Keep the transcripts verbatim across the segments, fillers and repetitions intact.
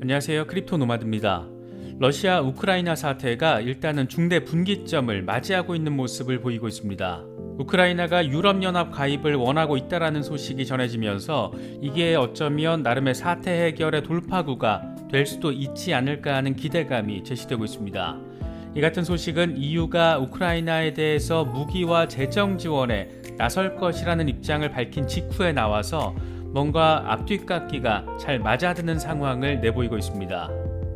안녕하세요, 크립토 노마드입니다. 러시아 우크라이나 사태가 일단은 중대 분기점을 맞이하고 있는 모습을 보이고 있습니다. 우크라이나가 유럽연합 가입을 원하고 있다는 소식이 전해지면서 이게 어쩌면 나름의 사태 해결의 돌파구가 될 수도 있지 않을까 하는 기대감이 제시되고 있습니다. 이 같은 소식은 이유가 우크라이나에 대해서 무기와 재정 지원에 나설 것이라는 입장을 밝힌 직후에 나와서 뭔가 앞뒤깎기가 잘 맞아드는 상황을 내보이고 있습니다.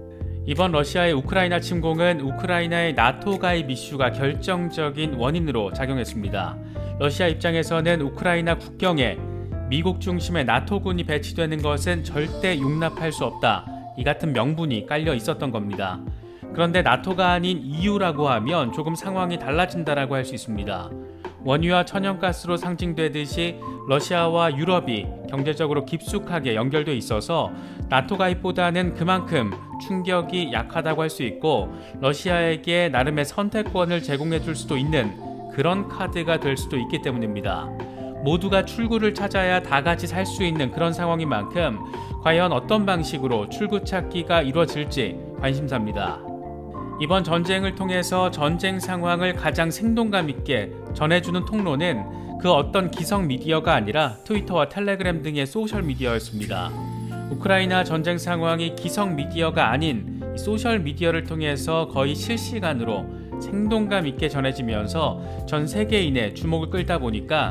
이번 러시아의 우크라이나 침공은 우크라이나의 나토 가입 이슈가 결정적인 원인으로 작용했습니다. 러시아 입장에서는 우크라이나 국경에 미국 중심의 나토군이 배치되는 것은 절대 용납할 수 없다, 이 같은 명분이 깔려 있었던 겁니다. 그런데 나토가 아닌 이유라고 하면 조금 상황이 달라진다라고 할 수 있습니다. 원유와 천연가스로 상징되듯이 러시아와 유럽이 경제적으로 깊숙하게 연결돼 있어서 나토 가입보다는 그만큼 충격이 약하다고 할 수 있고, 러시아에게 나름의 선택권을 제공해 줄 수도 있는 그런 카드가 될 수도 있기 때문입니다. 모두가 출구를 찾아야 다 같이 살 수 있는 그런 상황인 만큼 과연 어떤 방식으로 출구 찾기가 이루어질지 관심사입니다. 이번 전쟁을 통해서 전쟁 상황을 가장 생동감 있게 전해주는 통로는 그 어떤 기성 미디어가 아니라 트위터와 텔레그램 등의 소셜 미디어였습니다. 우크라이나 전쟁 상황이 기성 미디어가 아닌 소셜 미디어를 통해서 거의 실시간으로 생동감 있게 전해지면서 전 세계인의 주목을 끌다 보니까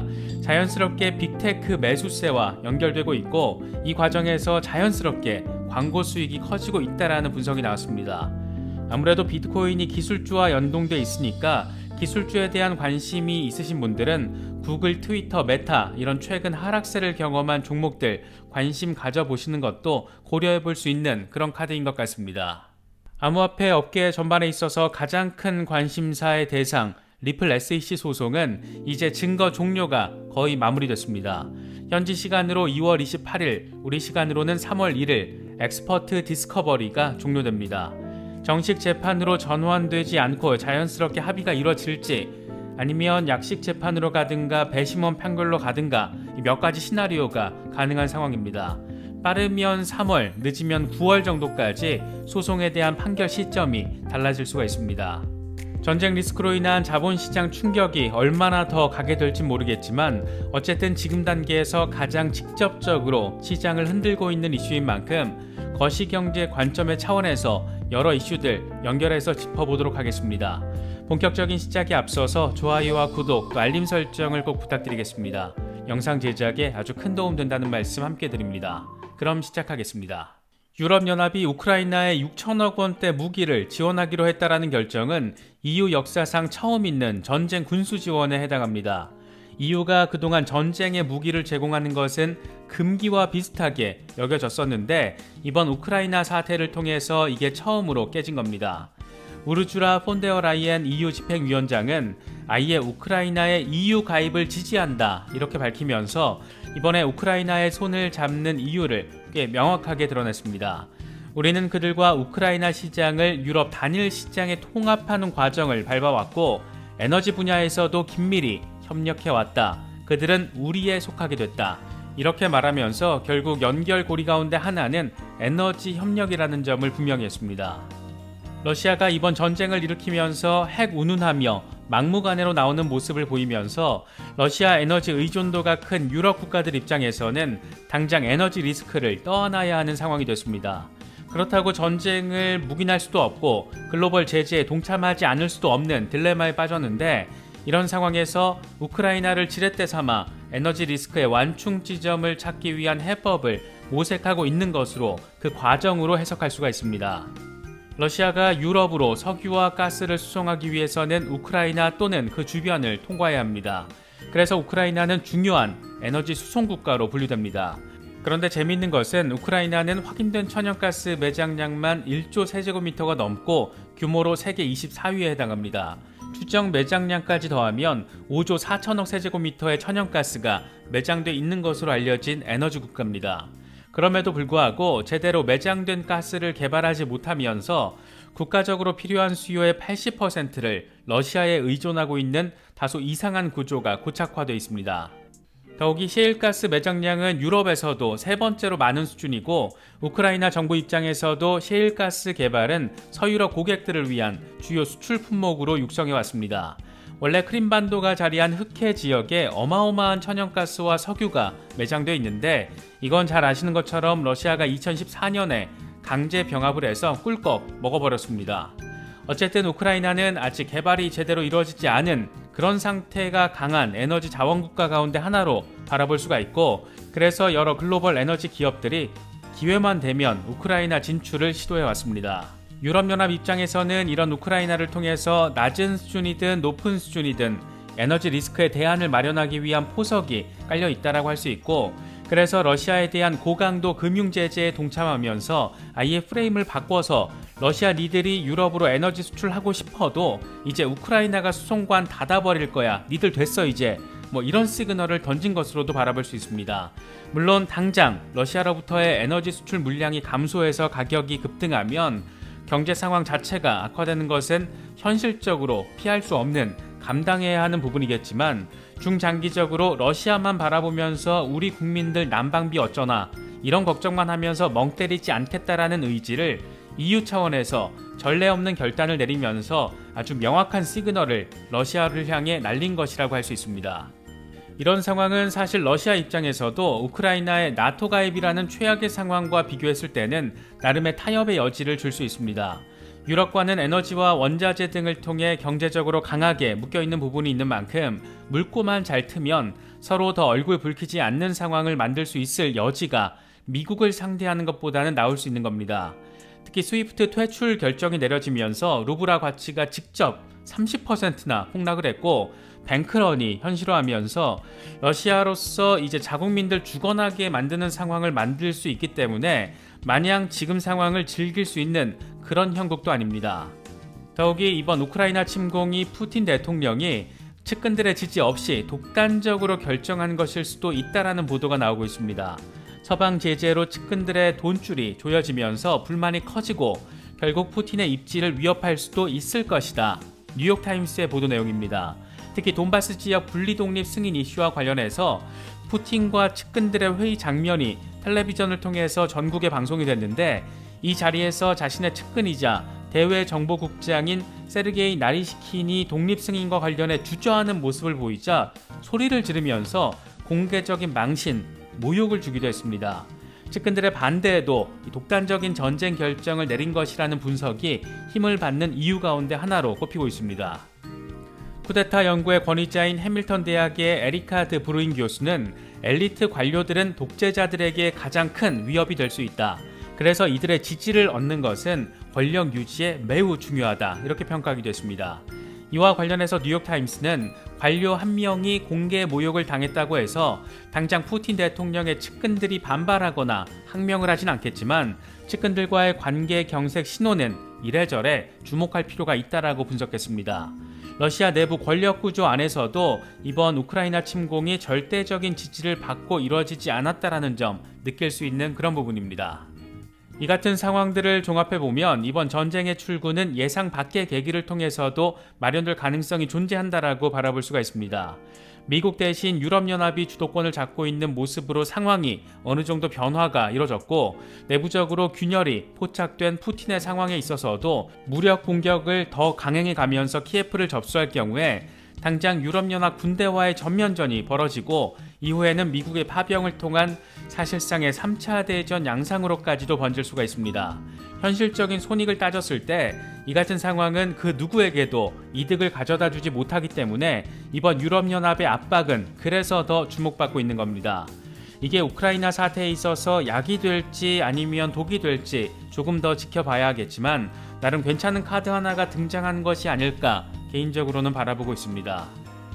자연스럽게 빅테크 매수세와 연결되고 있고, 이 과정에서 자연스럽게 광고 수익이 커지고 있다는 분석이 나왔습니다. 아무래도 비트코인이 기술주와 연동돼 있으니까 기술주에 대한 관심이 있으신 분들은 구글, 트위터, 메타 이런 최근 하락세를 경험한 종목들 관심 가져보시는 것도 고려해 볼 수 있는 그런 카드인 것 같습니다. 암호화폐 업계 전반에 있어서 가장 큰 관심사의 대상 리플 에스이씨 소송은 이제 증거 종료가 거의 마무리됐습니다. 현지 시간으로 이월 이십팔일, 우리 시간으로는 삼월 일일 엑스퍼트 디스커버리가 종료됩니다. 정식 재판으로 전환되지 않고 자연스럽게 합의가 이루어질지, 아니면 약식 재판으로 가든가 배심원 판결로 가든가 몇 가지 시나리오가 가능한 상황입니다. 빠르면 삼월, 늦으면 구월 정도까지 소송에 대한 판결 시점이 달라질 수가 있습니다. 전쟁 리스크로 인한 자본시장 충격이 얼마나 더 가게 될지 모르겠지만 어쨌든 지금 단계에서 가장 직접적으로 시장을 흔들고 있는 이슈인 만큼 거시경제 관점의 차원에서 여러 이슈들 연결해서 짚어보도록 하겠습니다. 본격적인 시작에 앞서서 좋아요와 구독, 또 알림 설정을 꼭 부탁드리겠습니다. 영상 제작에 아주 큰 도움 된다는 말씀 함께 드립니다. 그럼 시작하겠습니다. 유럽연합이 우크라이나에 육천억 원대 무기를 지원하기로 했다라는 결정은 이유 역사상 처음 있는 전쟁 군수 지원에 해당합니다. 이유가 그동안 전쟁에 무기를 제공하는 것은 금기와 비슷하게 여겨졌었는데 이번 우크라이나 사태를 통해서 이게 처음으로 깨진 겁니다. 우르주라 폰데어 라이엔 이유 집행위원장은 아예 우크라이나의 이유 가입을 지지한다 이렇게 밝히면서 이번에 우크라이나의 손을 잡는 이유를 꽤 명확하게 드러냈습니다. 우리는 그들과 우크라이나 시장을 유럽 단일 시장에 통합하는 과정을 밟아왔고, 에너지 분야에서도 긴밀히 협력해왔다. 그들은 우리에 속하게 됐다. 이렇게 말하면서 결국 연결고리 가운데 하나는 에너지 협력이라는 점을 분명히 했습니다. 러시아가 이번 전쟁을 일으키면서 핵 운운하며 막무가내로 나오는 모습을 보이면서 러시아 에너지 의존도가 큰 유럽 국가들 입장에서는 당장 에너지 리스크를 떠안아야 하는 상황이 됐습니다. 그렇다고 전쟁을 묵인할 수도 없고 글로벌 제재에 동참하지 않을 수도 없는 딜레마에 빠졌는데, 이런 상황에서 우크라이나를 지렛대 삼아 에너지 리스크의 완충 지점을 찾기 위한 해법을 모색하고 있는 것으로 그 과정으로 해석할 수가 있습니다. 러시아가 유럽으로 석유와 가스를 수송하기 위해서는 우크라이나 또는 그 주변을 통과해야 합니다. 그래서 우크라이나는 중요한 에너지 수송 국가로 분류됩니다. 그런데 재미있는 것은 우크라이나는 확인된 천연가스 매장량만 일조 세제곱미터가 넘고 규모로 세계 이십사 위에 해당합니다. 추정 매장량까지 더하면 오조 사천억 세제곱미터의 천연가스가 매장돼 있는 것으로 알려진 에너지 국가입니다. 그럼에도 불구하고 제대로 매장된 가스를 개발하지 못하면서 국가적으로 필요한 수요의 팔십 퍼센트를 러시아에 의존하고 있는 다소 이상한 구조가 고착화되어 있습니다. 더욱이 셰일가스 매장량은 유럽에서도 세 번째로 많은 수준이고 우크라이나 정부 입장에서도 셰일가스 개발은 서유럽 고객들을 위한 주요 수출 품목으로 육성해 왔습니다. 원래 크림반도가 자리한 흑해 지역에 어마어마한 천연가스와 석유가 매장되어 있는데 이건 잘 아시는 것처럼 러시아가 이천십사 년에 강제 병합을 해서 꿀꺽 먹어버렸습니다. 어쨌든 우크라이나는 아직 개발이 제대로 이루어지지 않은 그런 상태가 강한 에너지 자원국가 가운데 하나로 바라볼 수가 있고 그래서 여러 글로벌 에너지 기업들이 기회만 되면 우크라이나 진출을 시도해 왔습니다. 유럽연합 입장에서는 이런 우크라이나를 통해서 낮은 수준이든 높은 수준이든 에너지 리스크에 대안을 마련하기 위한 포석이 깔려 있다라고 할 수 있고 그래서 러시아에 대한 고강도 금융 제재에 동참하면서 아예 프레임을 바꿔서 러시아 니들이 유럽으로 에너지 수출하고 싶어도 이제 우크라이나가 수송관 닫아버릴 거야. 니들 됐어 이제. 뭐 이런 시그널을 던진 것으로도 바라볼 수 있습니다. 물론 당장 러시아로부터의 에너지 수출 물량이 감소해서 가격이 급등하면 경제 상황 자체가 악화되는 것은 현실적으로 피할 수 없는 감당해야 하는 부분이겠지만 중장기적으로 러시아만 바라보면서 우리 국민들 난방비 어쩌나 이런 걱정만 하면서 멍 때리지 않겠다라는 의지를 이유 차원에서 전례 없는 결단을 내리면서 아주 명확한 시그널을 러시아를 향해 날린 것이라고 할 수 있습니다. 이런 상황은 사실 러시아 입장에서도 우크라이나의 나토 가입이라는 최악의 상황과 비교했을 때는 나름의 타협의 여지를 줄 수 있습니다. 유럽과는 에너지와 원자재 등을 통해 경제적으로 강하게 묶여있는 부분이 있는 만큼 물꼬만 잘 트면 서로 더 얼굴 붉히지 않는 상황을 만들 수 있을 여지가 미국을 상대하는 것보다는 나올 수 있는 겁니다. 특히 스위프트 퇴출 결정이 내려지면서 루블화 가치가 직접 삼십 퍼센트나 폭락을 했고 뱅크런이 현실화하면서 러시아로서 이제 자국민들 죽어나게 만드는 상황을 만들 수 있기 때문에 마냥 지금 상황을 즐길 수 있는 그런 형국도 아닙니다. 더욱이 이번 우크라이나 침공이 푸틴 대통령이 측근들의 지지 없이 독단적으로 결정한 것일 수도 있다라는 보도가 나오고 있습니다. 서방 제재로 측근들의 돈줄이 조여지면서 불만이 커지고 결국 푸틴의 입지를 위협할 수도 있을 것이다. 뉴욕타임스의 보도 내용입니다. 특히 돈바스 지역 분리독립 승인 이슈와 관련해서 푸틴과 측근들의 회의 장면이 텔레비전을 통해서 전국에 방송이 됐는데 이 자리에서 자신의 측근이자 대외정보국장인 세르게이 나리시킨이 독립 승인과 관련해 주저하는 모습을 보이자 소리를 지르면서 공개적인 망신, 모욕을 주기도 했습니다. 측근들의 반대에도 독단적인 전쟁 결정을 내린 것이라는 분석이 힘을 받는 이유 가운데 하나로 꼽히고 있습니다. 쿠데타 연구의 권위자인 해밀턴 대학의 에리카 드 브루인 교수는 엘리트 관료들은 독재자들에게 가장 큰 위협이 될 수 있다. 그래서 이들의 지지를 얻는 것은 권력 유지에 매우 중요하다. 이렇게 평가하기도 했습니다. 이와 관련해서 뉴욕타임스는 관료 한 명이 공개 모욕을 당했다고 해서 당장 푸틴 대통령의 측근들이 반발하거나 항명을 하진 않겠지만 측근들과의 관계 경색 신호는 이래저래 주목할 필요가 있다라고 분석했습니다. 러시아 내부 권력 구조 안에서도 이번 우크라이나 침공이 절대적인 지지를 받고 이루어지지 않았다라는 점 느낄 수 있는 그런 부분입니다. 이 같은 상황들을 종합해보면 이번 전쟁의 출구는 예상 밖의 계기를 통해서도 마련될 가능성이 존재한다라고 바라볼 수가 있습니다. 미국 대신 유럽연합이 주도권을 잡고 있는 모습으로 상황이 어느 정도 변화가 이뤄졌고 내부적으로 균열이 포착된 푸틴의 상황에 있어서도 무력 공격을 더 강행해 가면서 키예프를 접수할 경우에 당장 유럽연합 군대와의 전면전이 벌어지고 이후에는 미국의 파병을 통한 사실상의 삼 차 대전 양상으로까지도 번질 수가 있습니다. 현실적인 손익을 따졌을 때 이 같은 상황은 그 누구에게도 이득을 가져다 주지 못하기 때문에 이번 유럽연합의 압박은 그래서 더 주목받고 있는 겁니다. 이게 우크라이나 사태에 있어서 약이 될지 아니면 독이 될지 조금 더 지켜봐야 하겠지만 나름 괜찮은 카드 하나가 등장한 것이 아닐까 개인적으로는 바라보고 있습니다.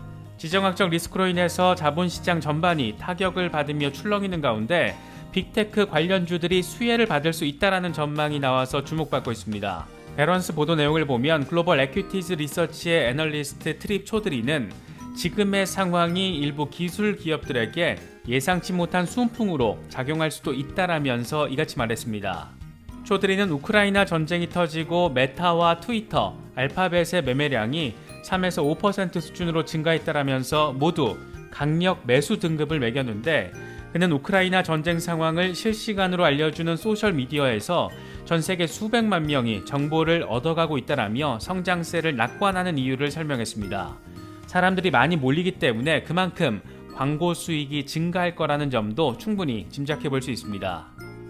지정학적 리스크로 인해서 자본시장 전반이 타격을 받으며 출렁이는 가운데 빅테크 관련주들이 수혜를 받을 수 있다는 전망이 나와서 주목받고 있습니다. 배런스 보도 내용을 보면 글로벌 에퀴티즈 리서치의 애널리스트 트립 초드리는 지금의 상황이 일부 기술 기업들에게 예상치 못한 순풍으로 작용할 수도 있다라면서 이같이 말했습니다. 초드리는 우크라이나 전쟁이 터지고 메타와 트위터, 알파벳의 매매량이 삼에서 오 퍼센트 수준으로 증가했다라면서 모두 강력 매수 등급을 매겼는데 그는 우크라이나 전쟁 상황을 실시간으로 알려주는 소셜미디어에서 전 세계 수백만 명이 정보를 얻어가고 있다라며 성장세를 낙관하는 이유를 설명했습니다. 사람들이 많이 몰리기 때문에 그만큼 광고 수익이 증가할 거라는 점도 충분히 짐작해 볼 수 있습니다.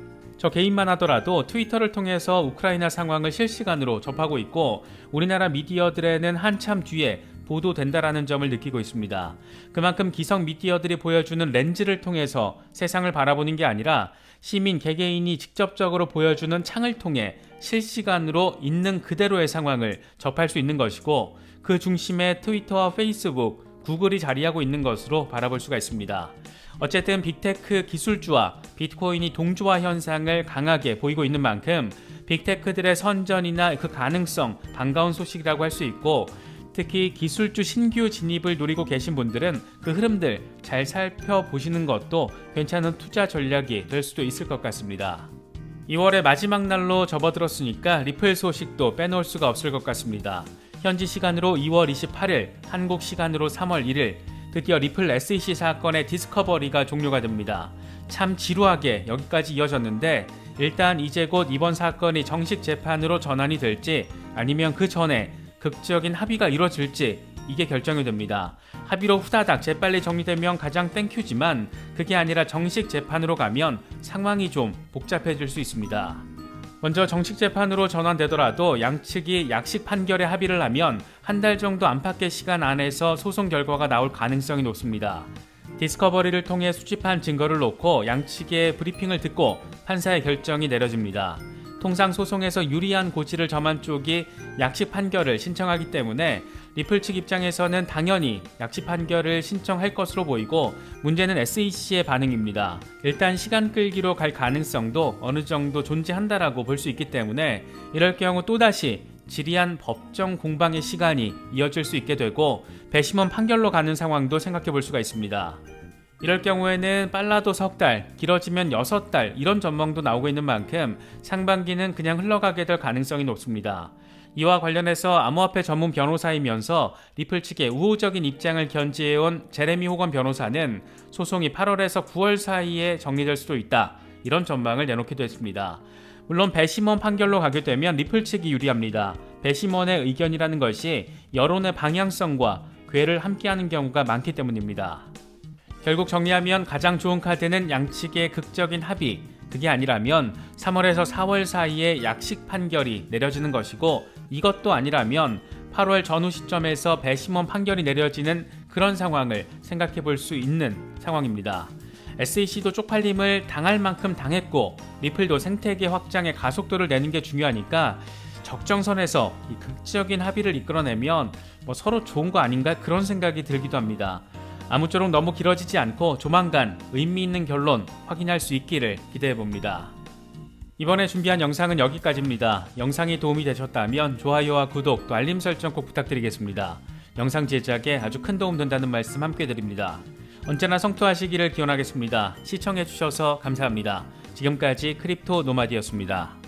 저 개인만 하더라도 트위터를 통해서 우크라이나 상황을 실시간으로 접하고 있고 우리나라 미디어들에는 한참 뒤에 보도된다라는 점을 느끼고 있습니다. 그만큼 기성 미디어들이 보여주는 렌즈를 통해서 세상을 바라보는 게 아니라 시민 개개인이 직접적으로 보여주는 창을 통해 실시간으로 있는 그대로의 상황을 접할 수 있는 것이고 그 중심에 트위터와 페이스북, 구글이 자리하고 있는 것으로 바라볼 수가 있습니다. 어쨌든 빅테크 기술주와 비트코인이 동조화 현상을 강하게 보이고 있는 만큼 빅테크들의 선전이나 그 가능성 반가운 소식이라고 할 수 있고 특히 기술주 신규 진입을 노리고 계신 분들은 그 흐름들 잘 살펴보시는 것도 괜찮은 투자 전략이 될 수도 있을 것 같습니다. 이월의 마지막 날로 접어들었으니까 리플 소식도 빼놓을 수가 없을 것 같습니다. 현지 시간으로 이월 이십팔일, 한국 시간으로 삼월 일일 드디어 리플 에스이씨 사건의 디스커버리가 종료가 됩니다. 참 지루하게 여기까지 이어졌는데 일단 이제 곧 이번 사건이 정식 재판으로 전환이 될지 아니면 그 전에 극적인 합의가 이루어질지 이게 결정이 됩니다. 합의로 후다닥 재빨리 정리되면 가장 땡큐지만 그게 아니라 정식 재판으로 가면 상황이 좀 복잡해질 수 있습니다. 먼저 정식 재판으로 전환되더라도 양측이 약식 판결에 합의를 하면 한 달 정도 안팎의 시간 안에서 소송 결과가 나올 가능성이 높습니다. 디스커버리를 통해 수집한 증거를 놓고 양측의 브리핑을 듣고 판사의 결정이 내려집니다. 통상 소송에서 유리한 고지를 점한 쪽이 약식 판결을 신청하기 때문에 리플 측 입장에서는 당연히 약식 판결을 신청할 것으로 보이고 문제는 에스이씨의 반응입니다. 일단 시간 끌기로 갈 가능성도 어느 정도 존재한다라고 볼 수 있기 때문에 이럴 경우 또다시 지리한 법정 공방의 시간이 이어질 수 있게 되고 배심원 판결로 가는 상황도 생각해 볼 수가 있습니다. 이럴 경우에는 빨라도 석 달, 길어지면 여섯 달 이런 전망도 나오고 있는 만큼 상반기는 그냥 흘러가게 될 가능성이 높습니다. 이와 관련해서 암호화폐 전문 변호사이면서 리플 측의 우호적인 입장을 견지해온 제레미 호건 변호사는 소송이 팔월에서 구월 사이에 정리될 수도 있다. 이런 전망을 내놓기도 했습니다. 물론 배심원 판결로 가게 되면 리플 측이 유리합니다. 배심원의 의견이라는 것이 여론의 방향성과 궤를 함께하는 경우가 많기 때문입니다. 결국 정리하면 가장 좋은 카드는 양측의 극적인 합의, 그게 아니라면 삼월에서 사월 사이에 약식 판결이 내려지는 것이고 이것도 아니라면 팔월 전후 시점에서 배심원 판결이 내려지는 그런 상황을 생각해 볼 수 있는 상황입니다. 에스이씨도 쪽팔림을 당할 만큼 당했고 리플도 생태계 확장의 가속도를 내는 게 중요하니까 적정선에서 이 극적인 합의를 이끌어내면 뭐 서로 좋은 거 아닌가 그런 생각이 들기도 합니다. 아무쪼록 너무 길어지지 않고 조만간 의미 있는 결론 확인할 수 있기를 기대해봅니다. 이번에 준비한 영상은 여기까지입니다. 영상이 도움이 되셨다면 좋아요와 구독 또 알림 설정 꼭 부탁드리겠습니다. 영상 제작에 아주 큰 도움 된다는 말씀 함께 드립니다. 언제나 성투하시기를 기원하겠습니다. 시청해주셔서 감사합니다. 지금까지 크립토 노마디였습니다.